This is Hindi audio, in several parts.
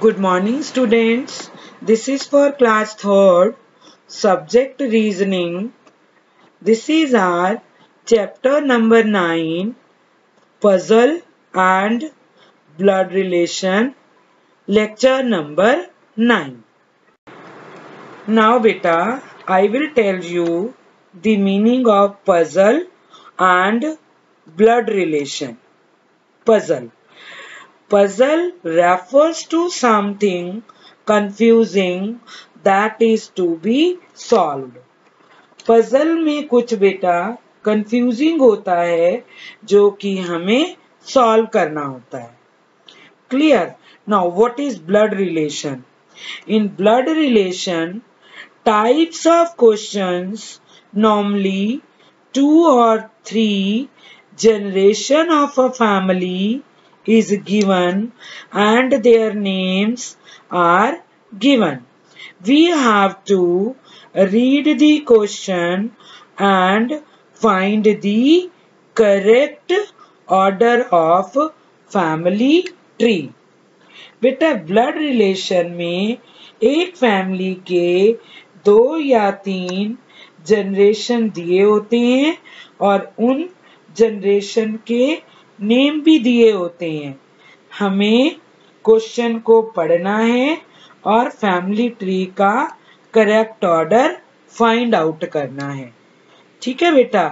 Good morning, students. This is for class 3rd, subject reasoning. This is our chapter number 9, puzzle and blood relation, lecture number 9. Now beta, I will tell you the meaning of puzzle and blood relation. Puzzle. Puzzle refers to something confusing that is to be solved. Puzzle में कुछ बेटा confusing होता है जो कि हमें solve करना होता है. Clear? Now what is blood relation? In blood relation, types of questions, normally 2 or 3 generation of a family is given and their names are given. We have to read the question and find the correct order of family tree. बेटा ब्लड रिलेशन में एक फैमिली के 2 या 3 जनरेशन दिए होते हैं और उन जनरेशन के नेम भी दिए होते हैं. हमें क्वेश्चन को पढ़ना है और फैमिली ट्री का करेक्ट ऑर्डर फाइंड आउट करना है. ठीक है बेटा.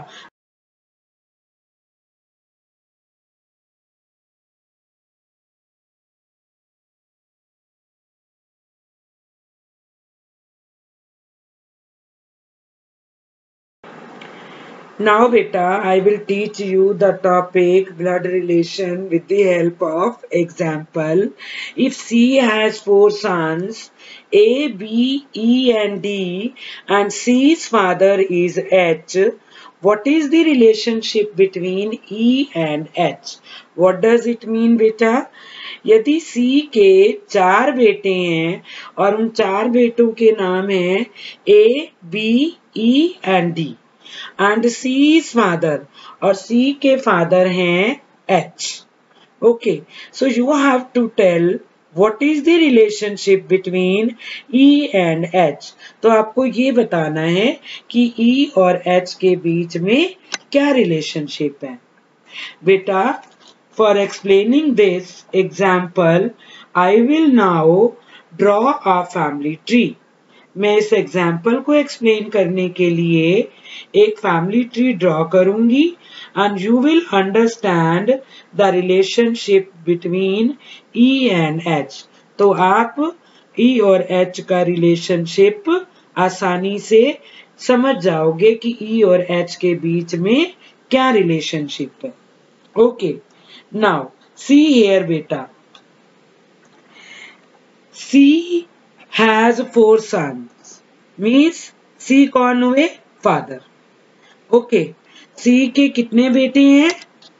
Now beta, I will teach you the topic blood relation with the help of example. If C has 4 sons, A, B, E and D, and C's father is H, what is the relationship between E and H? What does it mean beta? यदि C के 4 बेटे हैं और उन 4 बेटों के नाम हैं A, B, E and D. And C's father और C के father हैं H. Okay, so you have to tell what is the relationship between E and H. तो आपको ये बताना है कि E और H के बीच में क्या relationship है. बेटा, for explaining this example, I will now draw a family tree. मैं इस एग्जाम्पल को एक्सप्लेन करने के लिए एक फैमिली ट्री ड्रॉ करूंगी and you will understand the relationship between E and H. तो आप ई और एच का रिलेशनशिप आसानी से समझ जाओगे कि ई और एच के बीच में क्या रिलेशनशिप है. ओके, नाउ सी हियर बेटा. सी has 4 sons, means C कौन हुए? Father. Okay, C के कितने बेटे हैं?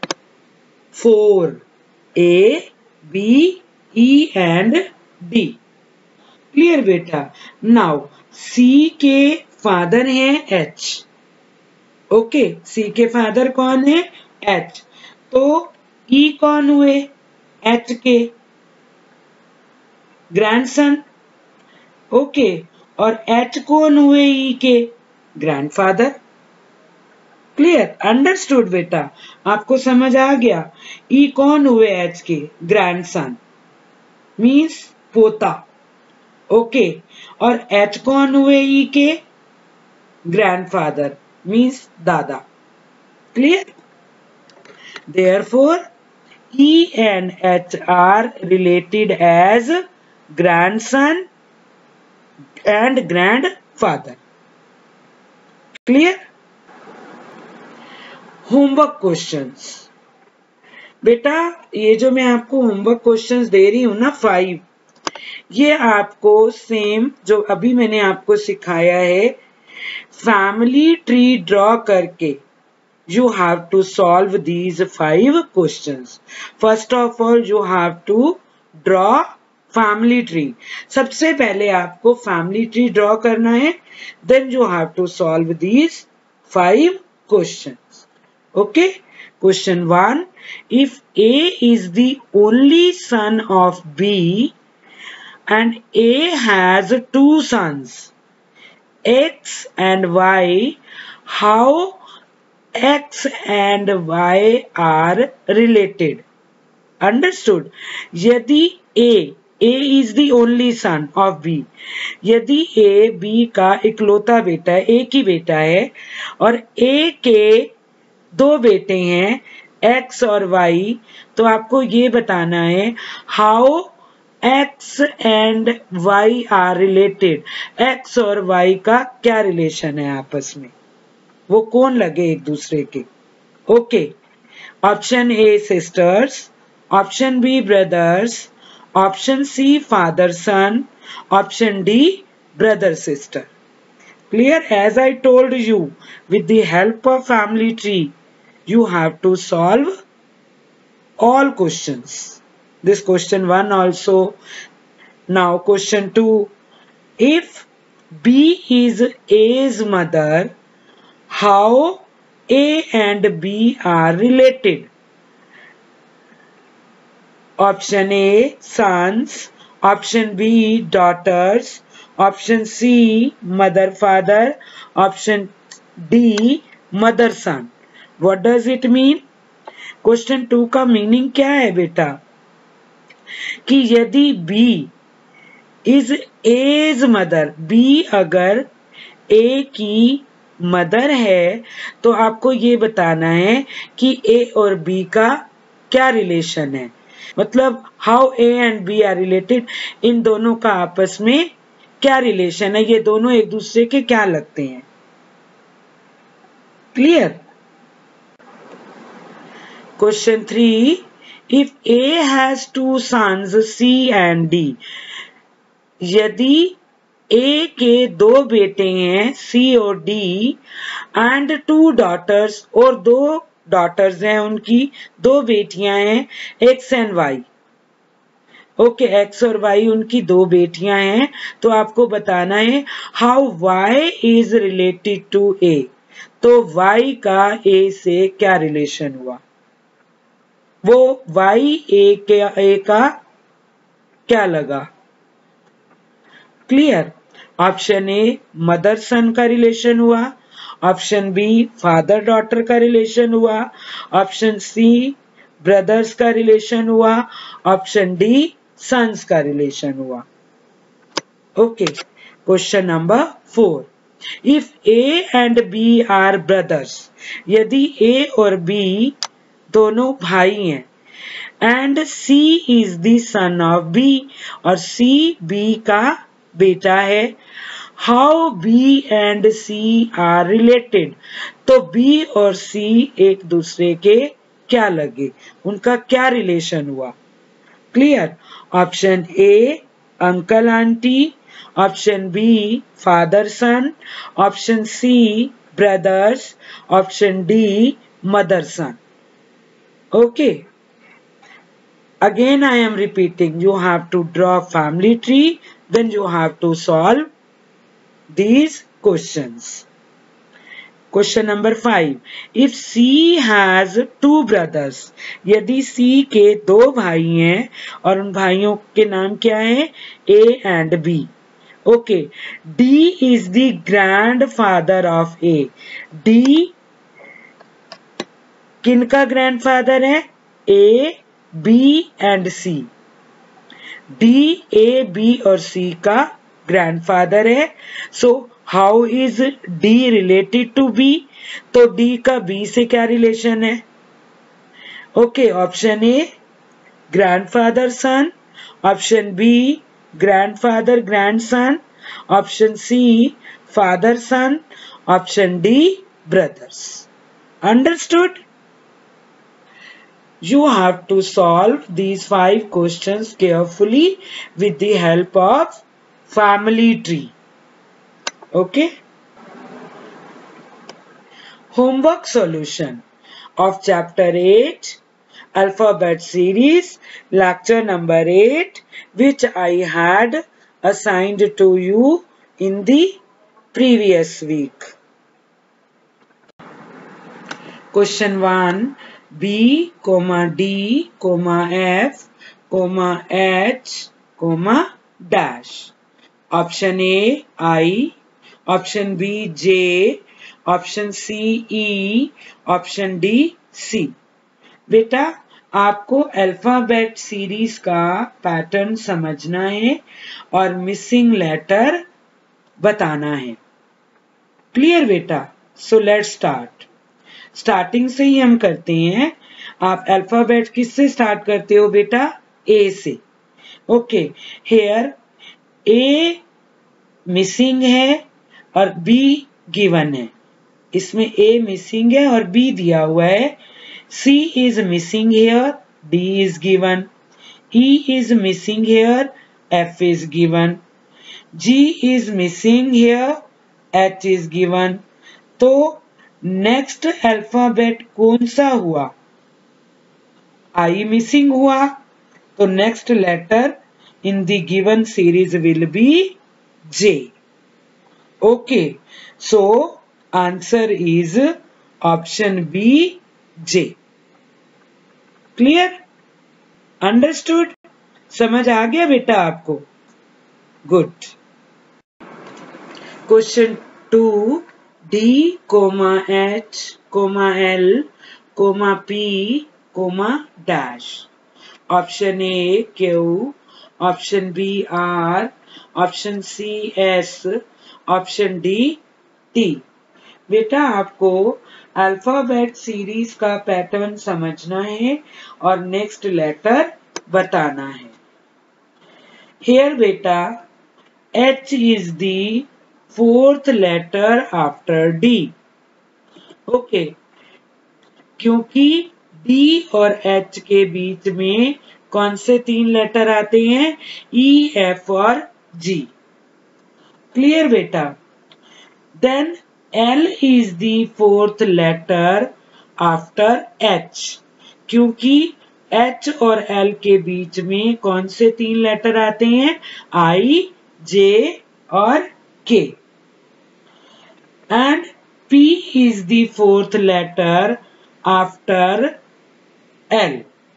4. A, B, E and D. Clear बेटा. Now C के father हैं H. Okay, C के father कौन है? H. तो E कौन हुए? H के grandson. ओके, और H कौन हुए E के? ग्रैंडफादर. क्लियर? अंडरस्टूड बेटा. आपको समझ आ गया. E कौन हुए H के? ग्रैंडसन, मीन्स पोता. ओके, और H कौन हुए E के? ग्रैंडफादर, मीन्स दादा. Clear? Therefore, E and H are related as grandson and grandfather. Clear? Homework questions. बेटा, ये जो मैं आपको होमवर्क क्वेश्चंस दे रही हूं ना 5, ये आपको सेम जो अभी मैंने आपको सिखाया है फैमिली ट्री ड्रॉ करके you have to solve these 5 questions. First of all, you have to draw family tree. सबसे पहले आपको फैमिली ट्री ड्रॉ करना है. Then you have to solve these 5 questions. Okay, question 1. इफ A is the only son of B and A has two sons, X and Y. How X and Y are related? Understood? यदि A is the only son of B. यदि A B का इकलौता बेटा है, एक ही बेटा है, और A के दो बेटे हैं X और Y, तो आपको ये बताना है how X and Y are related. X और Y का क्या रिलेशन है आपस में, वो कौन लगे एक दूसरे के. Okay. Option A sisters, option B brothers, option C father son, option D brother sister. Clear? As I told you, with the help of family tree, you have to solve all questions. This question 1 also. Now question 2. If B is A's mother, how A and B are related? Option A sons, option B daughters, option C mother father, option D mother son. What does it mean? Question 2 का मीनिंग क्या है बेटा, कि यदि B is A's mother, B अगर A की मदर है, तो आपको ये बताना है कि A और B का क्या रिलेशन है. मतलब how A and B are related, इन दोनों का आपस में क्या रिलेशन है, ये दोनों एक दूसरे के क्या लगते हैं. Clear? Question 3. If A has two sons C and D, यदि ए के दो बेटे हैं सी और डी, एंड टू डॉटर्स, और दो डॉटर्स हैं उनकी, दो बेटियां हैं X and Y. Okay, X और वाई उनकी दो बेटियां हैं, तो आपको बताना है how Y is related to A. तो वाई का ए से क्या रिलेशन हुआ, वो वाई ए का क्या लगा. Clear? Option A mother son का रिलेशन हुआ, ऑप्शन बी फादर डॉटर का रिलेशन हुआ, ऑप्शन सी ब्रदर्स का रिलेशन हुआ, ऑप्शन डी सन्स का रिलेशन हुआ. Okay. Question number 4. If A and B are brothers, यदि ए और बी दोनों भाई हैं, and C is the son of B, और सी बी का बेटा है, how B and C are related. तो बी और सी एक दूसरे के क्या लगे, उनका क्या रिलेशन हुआ. Clear? Option A uncle aunty, option B father son, option C brothers, option D mother son. Okay. Again I am repeating, you have to draw family tree, then you have to solve these questions. Question number 5. If C has two brothers, यदि C के दो भाई हैं और उन भाइयों के नाम क्या है, A and B. Okay. D is the grandfather of A. D किनका ग्रैंडफादर है, A, B and C. D, A, B और C का ग्रैंडफादर है. So how is D related to B? तो D का B से क्या रिलेशन है. ओके. Option A grandfather son, option B grandfather grandson, option C father son, option D brothers. Understood? You have to solve these 5 questions carefully with the help of family tree. Okay? Homework solution of chapter 8 alphabet series, lecture number 8, which I had assigned to you in the previous week. Question 1. B, D, F, H, dash. Option A I, option B J, option C E, option D C. बेटा आपको अल्फाबेट सीरीज का पैटर्न समझना है और मिसिंग लेटर बताना है. क्लियर बेटा? So let's start. स्टार्टिंग से ही हम करते हैं. आप अल्फाबेट किससे स्टार्ट करते हो बेटा? ए से. ओके, हेयर ए मिसिंग है और बी गिवन है. इसमें ए मिसिंग है और बी दिया हुआ है. C is missing here, D is given. E is missing here, F is given. G is missing here, H is given. तो नेक्स्ट अल्फाबेट कौन सा हुआ? आई मिसिंग हुआ. तो next letter in the given series will be J. Okay, so answer is option B, J. Clear? Understood? समझ आ गया बेटा आपको? Good. Question 2. D, H, L, P, dash. Option A Q, option B R, option C S, option D T. बेटा आपको अल्फाबेट सीरीज का पैटर्न समझना है और नेक्स्ट लेटर बताना है. Here बेटा H is the fourth letter after D. Okay, क्योंकि D और H के बीच में कौन से 3 लेटर आते हैं? E, F और G. क्लियर बेटा? Then L is the fourth letter after H. क्योंकि H और L के बीच में कौन से 3 लेटर आते हैं? I, J और K. And P is the fourth letter after L.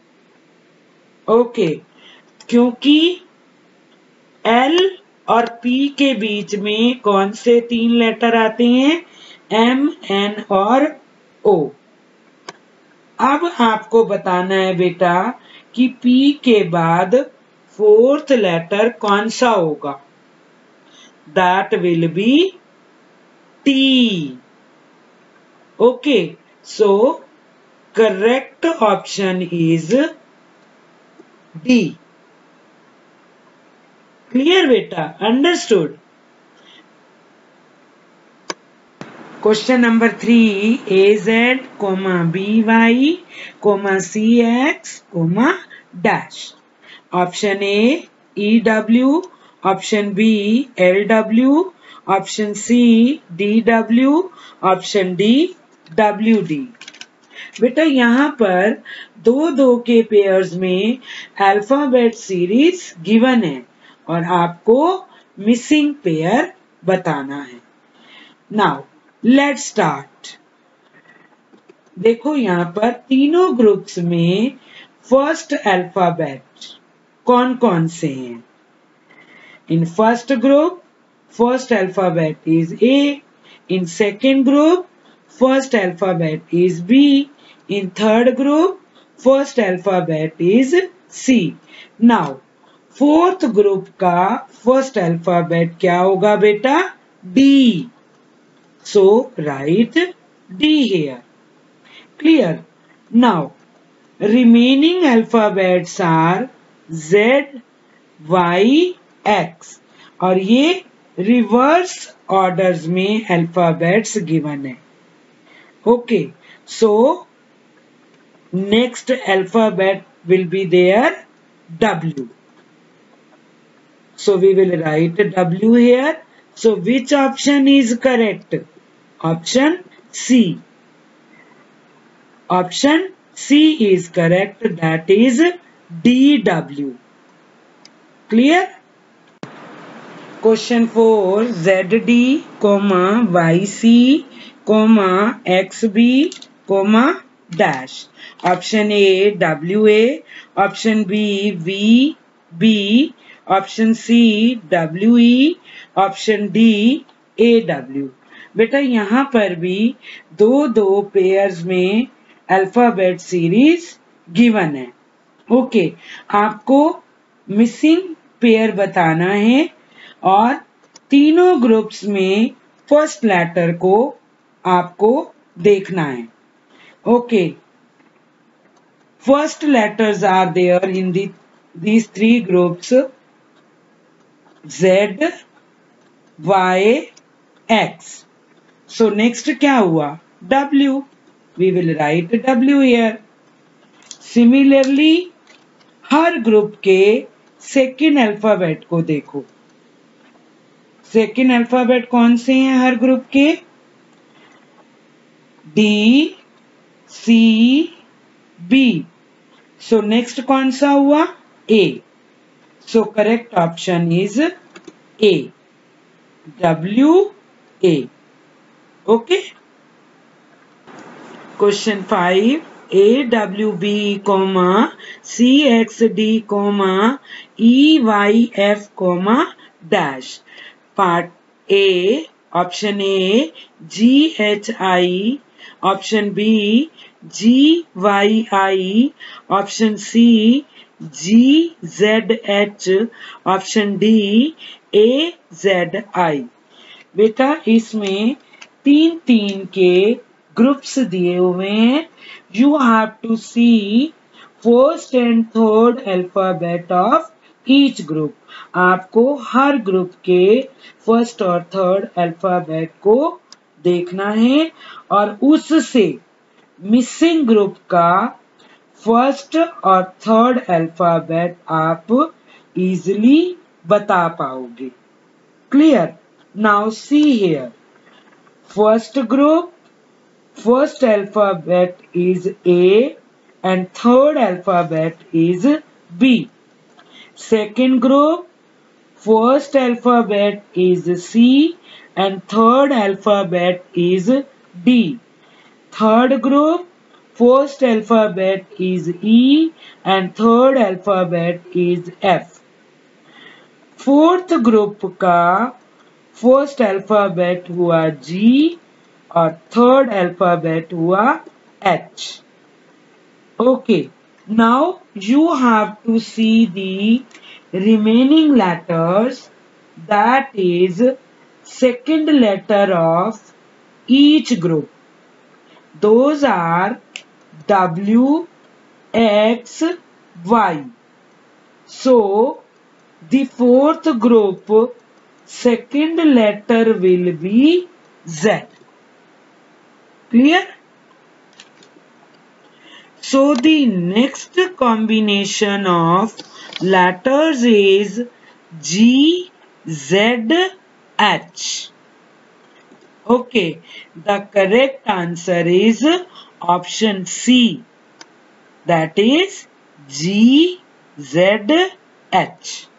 Okay, क्योंकि L और P के बीच में कौन से 3 लेटर आते हैं? M, N और O. अब आपको बताना है बेटा कि P के बाद 4th लेटर कौन सा होगा? That will be T. Okay, so correct option is D. Clear beta? Understood? Question number 3. AZ, BY, CX, dash. Option A EW, option B LW, option C DW, option D WD. बेटा यहाँ पर 2-2 के पेयर्स में अल्फाबेट सीरीज गिवन है और आपको मिसिंग पेयर बताना है. Now let's start. देखो यहाँ पर तीनों ग्रुप्स में फर्स्ट अल्फाबेट कौन कौन से हैं? In first group first alphabet is A. In second group first alphabet is B. In third group, first alphabet is C. Now, fourth group का first alphabet क्या होगा बेटा? D. So, write D here. Clear? Now, remaining alphabets are Z, Y, X. और ये reverse orders में alphabets given है. Okay. So, next alphabet will be there W. So we will write W here. So which option is correct? Option C. Option C is correct. That is DW. Clear? Question 4. ZD, YC, XB, dash. Option A WA, option B VB, option C WE, option D AW। बेटा यहाँ पर भी दो दो पेयर्स में अल्फाबेट सीरीज गिवन है। ओके, आपको मिसिंग पेयर बताना है और तीनों ग्रुप्स में फर्स्ट लेटर को आपको देखना है। Okay, first letters are there in these three groups: Z, Y, X. So next क्या हुआ? W. We will write W here. Similarly, हर ग्रुप के सेकेंड अल्फाबेट को देखो। सेकेंड अल्फाबेट कौन से हैं हर ग्रुप के? D, C, B. So next कौन सा हुआ? A. So correct option is A. W, A. Okay. Question 5. AWB, CXD, EYF, dash. Part A, option A, GHI, option B, GYI, option C, GZH, option D, AZI। बेटा इसमें तीन तीन के ग्रुप्स दिए हुए हैं। You have to see first and third alphabet of each group. आपको हर ग्रुप के फर्स्ट और थर्ड अल्फाबेट को देखना है और उससे मिसिंग ग्रुप का फर्स्ट और थर्ड अल्फाबेट आप इजीली बता पाओगे। Clear? Now see here, first group, first alphabet is A and third alphabet is B. Second group, first alphabet is C and third alphabet is D. Third group, first alphabet is E and third alphabet is F. Fourth group का फर्स्ट अल्फाबेट हुआ G और थर्ड अल्फाबेट हुआ H. Okay, now you have to see the remaining letters, that is second letter of each group. Those are W, X, Y. So the fourth group second letter will be Z. Clear? So the next combination of letters is G, Z, H. Okay, the correct answer is option C. That is G, Z, H.